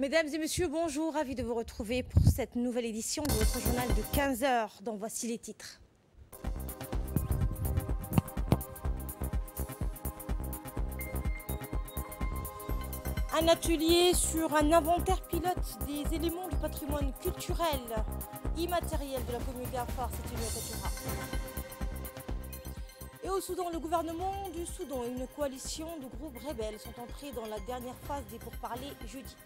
Mesdames et messieurs, bonjour, ravi de vous retrouver pour cette nouvelle édition de votre journal de 15 heures, dont voici les titres. Un atelier sur un inventaire pilote des éléments du patrimoine culturel immatériel de la communauté afar, c'est une Tatoura. Et au Soudan, le gouvernement du Soudan et une coalition de groupes rebelles sont entrés dans la dernière phase des pourparlers jeudi.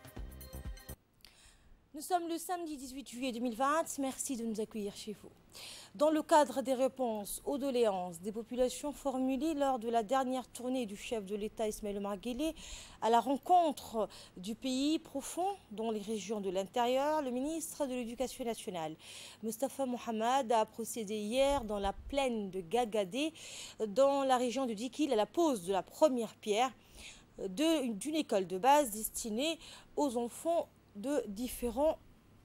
Nous sommes le samedi 18 juillet 2020. Merci de nous accueillir chez vous. Dans le cadre des réponses aux doléances des populations formulées lors de la dernière tournée du chef de l'État Ismaël Omar Guelleh à la rencontre du pays profond dans les régions de l'intérieur, le ministre de l'Éducation nationale, Moustapha Mohamed, a procédé hier dans la plaine de Gagadé, dans la région de Dikil, à la pose de la première pierre d'une école de base destinée aux enfants de différents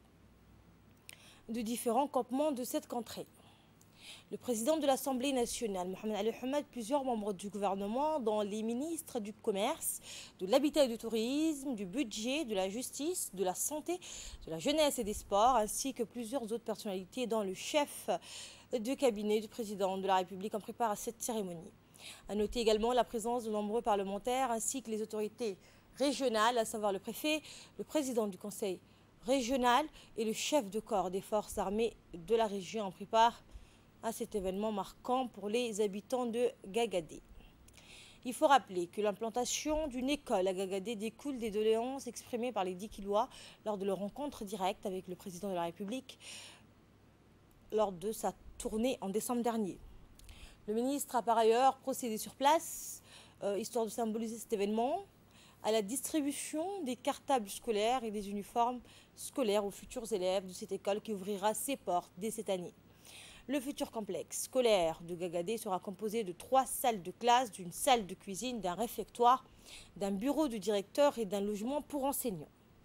campements de cette contrée. Le président de l'Assemblée nationale, Mohamed Ali Hamed, plusieurs membres du gouvernement, dont les ministres du commerce, de l'habitat et du tourisme, du budget, de la justice, de la santé, de la jeunesse et des sports, ainsi que plusieurs autres personnalités, dont le chef de cabinet du président de la République, en prépare à cette cérémonie. À noter également la présence de nombreux parlementaires ainsi que les autorités régionales, à savoir le préfet, le président du conseil régional et le chef de corps des forces armées de la région en prépare à cet événement marquant pour les habitants de Gagadé. Il faut rappeler que l'implantation d'une école à Gagadé découle des doléances exprimées par les Dikilois lors de leur rencontre directe avec le président de la République lors de sa tournée en décembre dernier. Le ministre a par ailleurs procédé sur place, histoire de symboliser cet événement, à la distribution des cartables scolaires et des uniformes scolaires aux futurs élèves de cette école qui ouvrira ses portes dès cette année. Le futur complexe scolaire de Gagadé sera composé de 3 salles de classe, d'une salle de cuisine, d'un réfectoire, d'un bureau de directeur et d'un logement pour enseignants.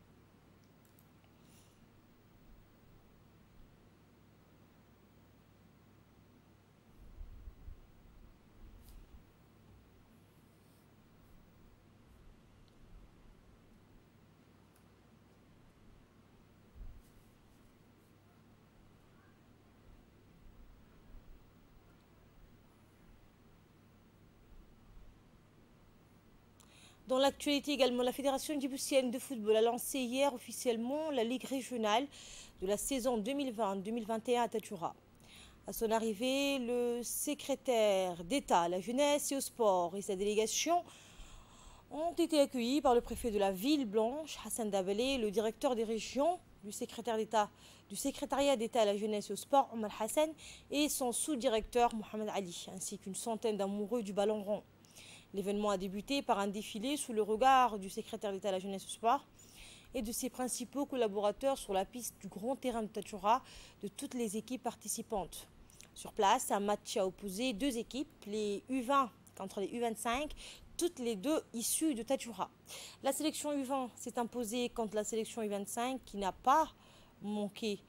Dans l'actualité également, la Fédération djiboutienne de football a lancé hier officiellement la Ligue régionale de la saison 2020-2021 à Tatoura. À son arrivée, le secrétaire d'État à la jeunesse et au sport et sa délégation ont été accueillis par le préfet de la ville blanche, Hassan Dabelé, le directeur des régions du secrétariat d'État à la jeunesse et au sport, Omar Hassan, et son sous-directeur, Mohamed Ali, ainsi qu'une centaine d'amoureux du ballon rond. L'événement a débuté par un défilé sous le regard du secrétaire d'État à la jeunesse et au sport et de ses principaux collaborateurs sur la piste du grand terrain de Tatoura de toutes les équipes participantes. Sur place, un match a opposé 2 équipes, les U20 contre les U25, toutes les 2 issues de Tatoura. La sélection U20 s'est imposée contre la sélection U25 qui n'a pas non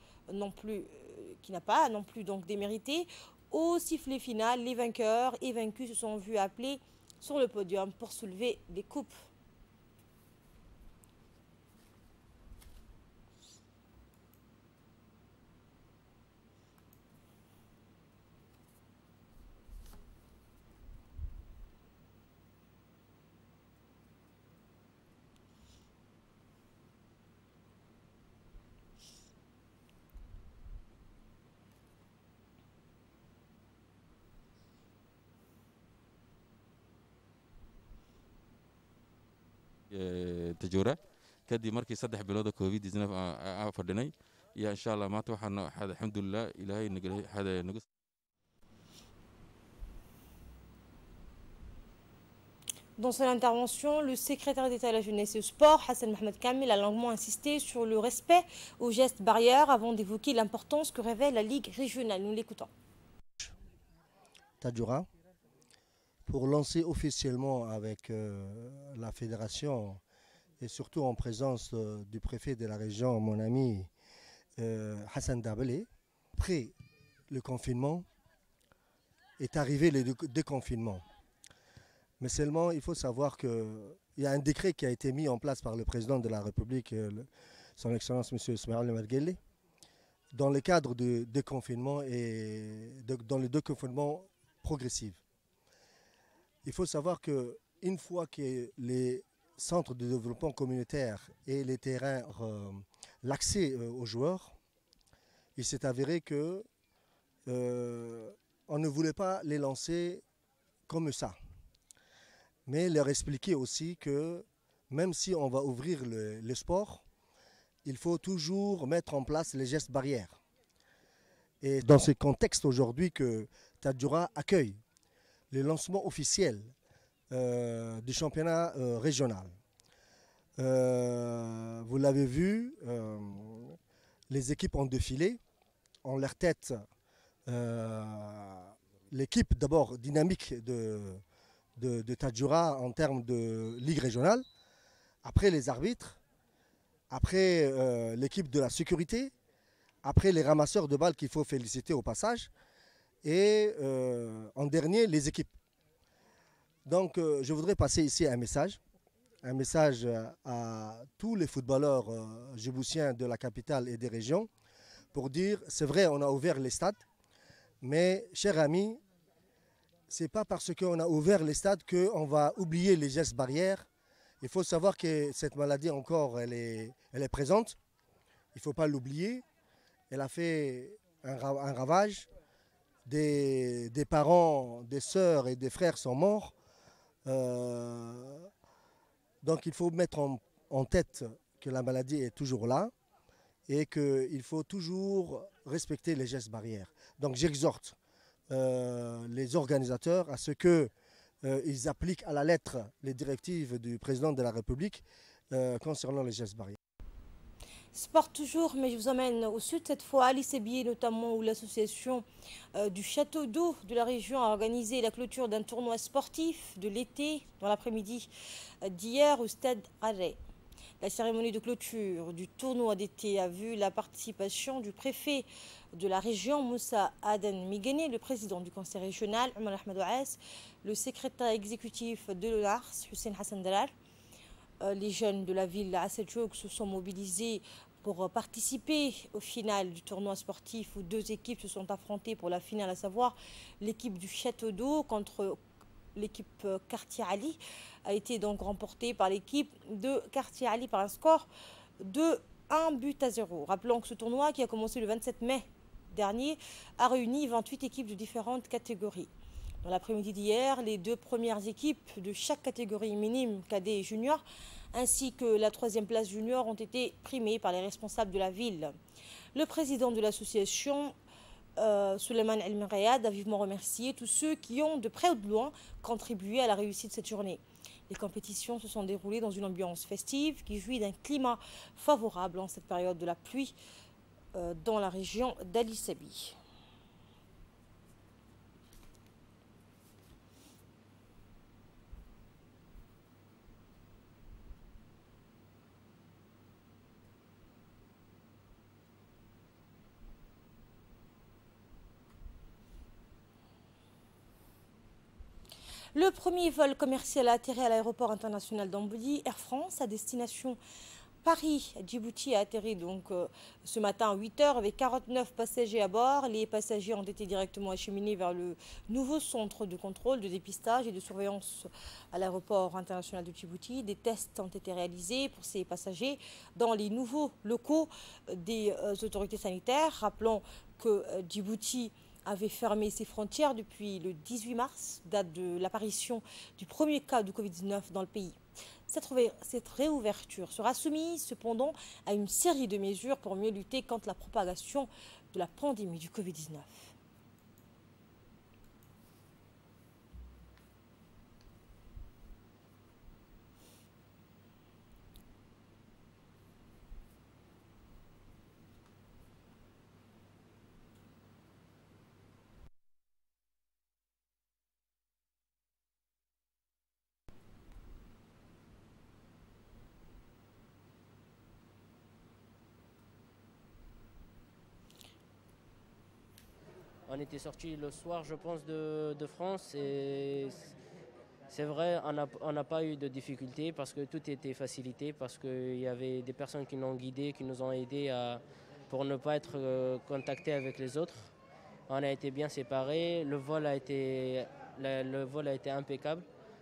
plus donc démérité. Au sifflet final, les vainqueurs et vaincus se sont vus appeler sur le podium pour soulever les coupes. تجورة كدي مركي صدح بلاد كوفيد 19 فردني يا إن شاء الله ما توحنا هذا الحمد لله إلهي نقول هذا نقص. Dans son intervention, le secrétaire d'État à la jeunesse et au sport, Hassan Mohamed Kamil, a longuement insisté sur le respect aux gestes barrières avant d'évoquer l'importance que revêt la Ligue régionale. Nous l'écoutons. Tadjoura, pour lancer officiellement avec la fédération et surtout en présence du préfet de la région, mon ami Hassan Dabelé. Après le confinement est arrivé le déconfinement. Mais seulement, il faut savoir que il y a un décret qui a été mis en place par le président de la République, son Excellence M. Ismaël Omar Guelleh, dans le cadre du déconfinement et dans le déconfinement progressif. Il faut savoir qu'une fois que les centres de développement communautaire et les terrains, l'accès aux joueurs, il s'est avéré que on ne voulait pas les lancer comme ça. Mais leur expliquer aussi que même si on va ouvrir le sport, il faut toujours mettre en place les gestes barrières. Et dans ce contexte aujourd'hui que Tadjoura accueille le lancement officiel du championnat régional. Vous l'avez vu, les équipes ont défilé, en leur tête l'équipe d'abord dynamique de Tadjoura en termes de ligue régionale, après les arbitres, après l'équipe de la sécurité, après les ramasseurs de balles qu'il faut féliciter au passage, et en dernier les équipes. Donc je voudrais passer ici un message à tous les footballeurs djiboutiens de la capitale et des régions pour dire, c'est vrai, on a ouvert les stades, mais chers amis, ce n'est pas parce qu'on a ouvert les stades qu'on va oublier les gestes barrières. Il faut savoir que cette maladie encore, elle est présente. Il ne faut pas l'oublier. Elle a fait un ravage. Des parents, des sœurs et des frères sont morts. Donc il faut mettre en tête que la maladie est toujours là et qu'il faut toujours respecter les gestes barrières. Donc j'exhorte les organisateurs à ce qu'ils appliquent à la lettre les directives du président de la République concernant les gestes barrières. Sport toujours, mais je vous emmène au sud cette fois, à l'ICB notamment, où l'association du Château d'Eau de la région a organisé la clôture d'un tournoi sportif de l'été dans l'après-midi d'hier au stade Arrêt. La cérémonie de clôture du tournoi d'été a vu la participation du préfet de la région, Moussa Aden Migene, le président du conseil régional, Omar Ahmed Ouass, le secrétaire exécutif de l'ONARS, Hussein Hassan Dalal. Les jeunes de la ville à Selchouk se sont mobilisés pour participer au final du tournoi sportif où deux équipes se sont affrontées pour la finale, à savoir l'équipe du Château d'Eau contre l'équipe Quartier Ali, a été donc remportée par l'équipe de Quartier Ali par un score de 1-0. Rappelons que ce tournoi, qui a commencé le 27 mai dernier, a réuni 28 équipes de différentes catégories. Dans l'après-midi d'hier, les deux premières équipes de chaque catégorie minime, cadet et junior, ainsi que la troisième place junior, ont été primées par les responsables de la ville. Le président de l'association, Souleymane El Merayad, a vivement remercié tous ceux qui ont, de près ou de loin, contribué à la réussite de cette journée. Les compétitions se sont déroulées dans une ambiance festive qui jouit d'un climat favorable en cette période de la pluie dans la région d'Ali Sabi. Le premier vol commercial a atterri à l'aéroport international d'Amboli. Air France, à destination Paris-Djibouti, a atterri donc ce matin à 8 h avec 49 passagers à bord. Les passagers ont été directement acheminés vers le nouveau centre de contrôle, de dépistage et de surveillance à l'aéroport international de Djibouti. Des tests ont été réalisés pour ces passagers dans les nouveaux locaux des autorités sanitaires. Rappelons que Djibouti avait fermé ses frontières depuis le 18 mars, date de l'apparition du premier cas de Covid-19 dans le pays. Cette réouverture sera soumise cependant à une série de mesures pour mieux lutter contre la propagation de la pandémie du Covid-19. On était sorti le soir, je pense, de France et C'est vrai, on n'a pas eu de difficultés parce que tout était facilité, parce qu'il y avait des personnes qui nous ont guidés, qui nous ont aidés pour ne pas être contactés avec les autres. On a été bien séparés, le vol a été impeccable.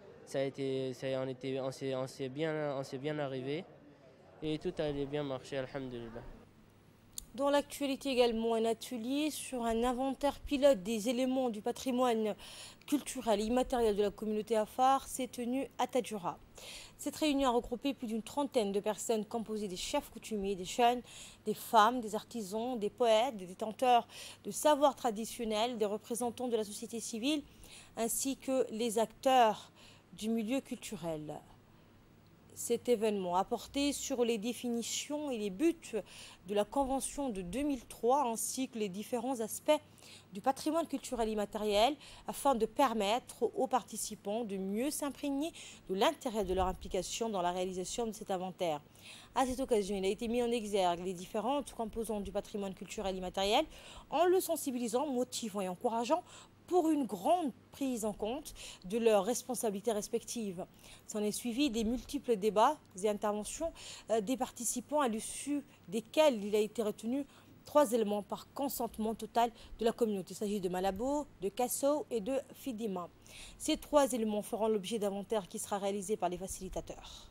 On s'est bien arrivé et tout allait bien marcher, alhamdulillah. Dans l'actualité également, un atelier sur un inventaire pilote des éléments du patrimoine culturel et immatériel de la communauté afar s'est tenu à Tadjoura. Cette réunion a regroupé plus d'une trentaine de personnes composées des chefs coutumiers, des jeunes, des femmes, des artisans, des poètes, des détenteurs de savoirs traditionnels, des représentants de la société civile, ainsi que les acteurs du milieu culturel. Cet événement a porté sur les définitions et les buts de la Convention de 2003 ainsi que les différents aspects du patrimoine culturel immatériel afin de permettre aux participants de mieux s'imprégner de l'intérêt de leur implication dans la réalisation de cet inventaire. À cette occasion, il a été mis en exergue les différentes composantes du patrimoine culturel immatériel en le sensibilisant, motivant et encourageant pour une grande prise en compte de leurs responsabilités respectives. S'en est suivi des multiples débats et interventions des participants à l'issue desquels il a été retenu 3 éléments par consentement total de la communauté. Il s'agit de Malabo, de Kasso et de Fidima. Ces 3 éléments feront l'objet d'inventaire qui sera réalisé par les facilitateurs.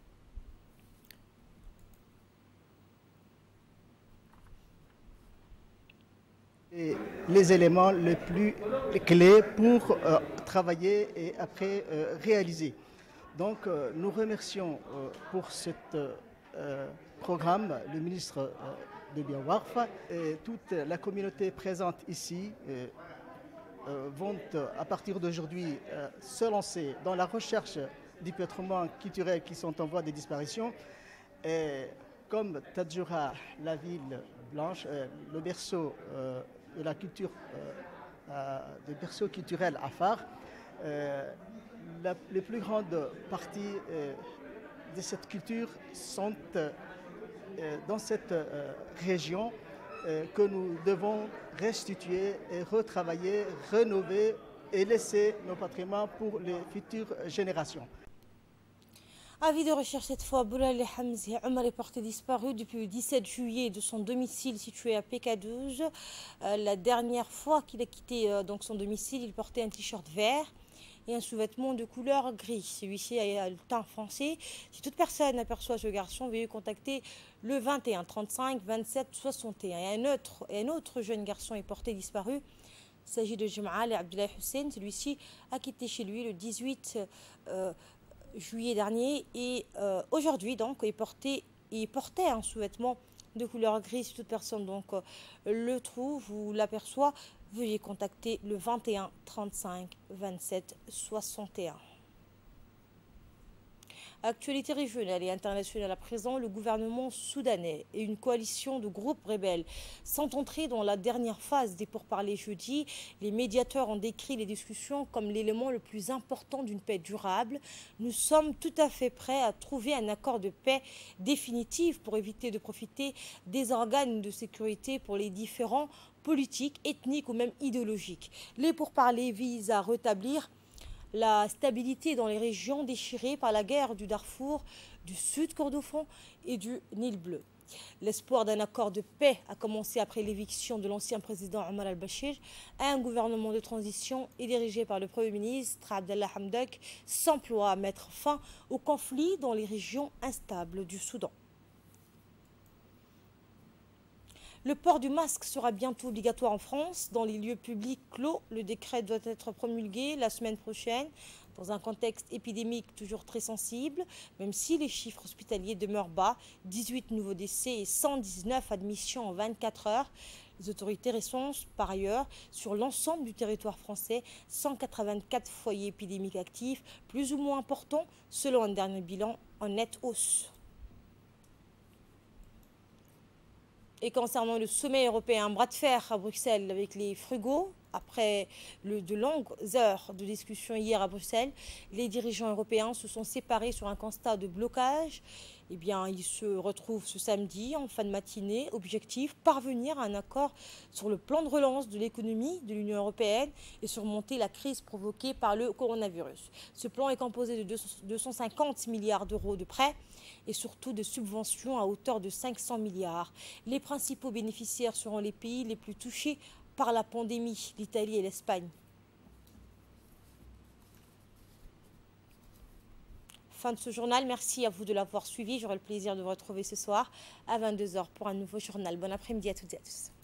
Et les éléments les plus clés pour travailler et après réaliser. Donc nous remercions pour ce programme le ministre de Biawarf et toute la communauté présente ici vont à partir d'aujourd'hui se lancer dans la recherche du patrimoine culturel qui sont en voie de disparition. Et comme Tadjoura, la ville blanche, le berceau de la culture, des berceaux culturels afar, les plus grandes parties de cette culture sont dans cette région que nous devons restituer et retravailler, rénover et laisser nos patrimoines pour les futures générations. Avis de recherche cette fois, Boulal Hamzi Omar est porté disparu depuis le 17 juillet de son domicile situé à PK12. La dernière fois qu'il a quitté donc son domicile, il portait un t-shirt vert et un sous-vêtement de couleur gris. Celui-ci a le teint foncé. Si toute personne aperçoit ce garçon, veuillez contacter le 21 35 27 61. Et un autre jeune garçon est porté disparu. Il s'agit de Jamal Abdullah Hussein. Celui-ci a quitté chez lui le 18 juillet dernier et aujourd'hui donc il portait un sous-vêtement de couleur gris. Si toute personne donc le trouve ou l'aperçoit, veuillez contacter le 21 35 27 61. Actualité régionale et internationale à présent, le gouvernement soudanais et une coalition de groupes rebelles sont entrés dans la dernière phase des pourparlers jeudi. Les médiateurs ont décrit les discussions comme l'élément le plus important d'une paix durable. Nous sommes tout à fait prêts à trouver un accord de paix définitif pour éviter de profiter des organes de sécurité pour les différents politiques, ethniques ou même idéologiques. Les pourparlers visent à rétablir la stabilité dans les régions déchirées par la guerre du Darfour, du Sud Kordofan et du Nil Bleu. L'espoir d'un accord de paix a commencé après l'éviction de l'ancien président Omar al-Bashir. Un gouvernement de transition est dirigé par le Premier ministre Abdallah Hamdok s'emploie à mettre fin au conflit dans les régions instables du Soudan. Le port du masque sera bientôt obligatoire en France. Dans les lieux publics clos, le décret doit être promulgué la semaine prochaine. Dans un contexte épidémique toujours très sensible, même si les chiffres hospitaliers demeurent bas, 18 nouveaux décès et 119 admissions en 24 heures. Les autorités recensent par ailleurs sur l'ensemble du territoire français 184 foyers épidémiques actifs, plus ou moins importants selon un dernier bilan en nette hausse. Et concernant le sommet européen, bras de fer à Bruxelles avec les frugaux, Après de longues heures de discussion hier à Bruxelles, les dirigeants européens se sont séparés sur un constat de blocage. Eh bien, ils se retrouvent ce samedi en fin de matinée. Objectif, parvenir à un accord sur le plan de relance de l'économie de l'Union européenne et surmonter la crise provoquée par le coronavirus. Ce plan est composé de 250 milliards d'euros de prêts et surtout de subventions à hauteur de 500 milliards. Les principaux bénéficiaires seront les pays les plus touchés par la pandémie, l'Italie et l'Espagne. Fin de ce journal, merci à vous de l'avoir suivi. J'aurai le plaisir de vous retrouver ce soir à 22h pour un nouveau journal. Bon après-midi à toutes et à tous.